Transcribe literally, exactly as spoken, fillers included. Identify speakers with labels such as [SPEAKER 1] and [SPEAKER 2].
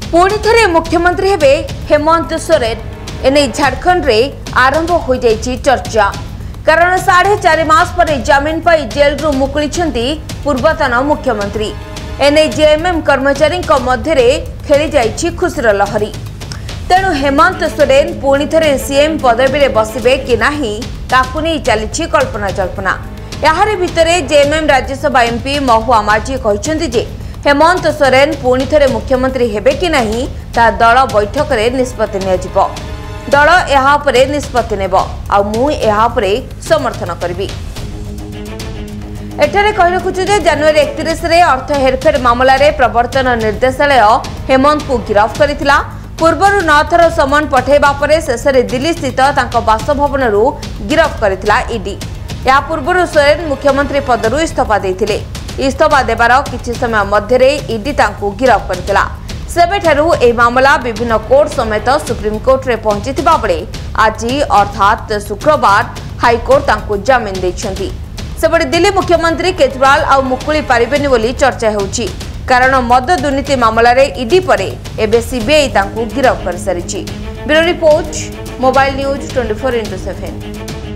[SPEAKER 1] पुणी थे मुख्यमंत्री हेबे हेमंत सोरेन एने झारखंड रे आरंभ हो जाइछि चर्चा। कारण साढ़े चार मास पर जमीन पाई जेल रु मुकुली पूर्वतन मुख्यमंत्री एने जेएमएम कर्मचारी मध्य खेली जाइछि खुशीर लहरी। तेणु हेमंत सोरेन पुणी थे सीएम पदवी रे बसिबे कि नाही ताकु नहीं चली कल्पना जल्पना। यार भितर जेएमएम राज्यसभा एमपी महुआ माझी कहते जे हेमंत सोरेन पुणी थे मुख्यमंत्री हेबे कि नहीं ता दल बैठक रे निष्पत्ति नियाजिबो। दल एहा परे निष्पत्ति नेबो आ मु एहा परे समर्थन करबी। एठारे कहि रखुछु जे जनवरी इकतीस रे अर्थ हेरफेर मामला रे प्रवर्तन निर्देशालय हेमंत को गिरफ्त करिथिला। पूर्वरु नौ थर समन पठेबा परे शेषरे दिल्ली स्थित तांको बासभवन रु गिरफ्त करिथिला ईडी। या पूर्वरु सोरेन मुख्यमंत्री पदरु इस्तीफा देथिले। इस्तीफा देबार किछि समय मध्यरे ईडी तांको गिरफ्त करिथिला। सेबेठारु ए मामला विभिन्न कोर्ट समेत सुप्रीम कोर्ट रे पहुंचिथिबा बेले आज अर्थात शुक्रवार हाईकोर्ट तांको जमीन दैछंती। सेबडे दिल्ली मुख्यमंत्री केजरीवाल आ मुकुली पारिबेनी बोली चर्चा हेउछि। कारण मद दुर्नीति मामला रे ईडी परे एबे सीबीआई तांको गिरफ्त कर सारिछि। ब्यूरो रिपोर्ट मोबाइल न्यूज चौबीस इंटू सात।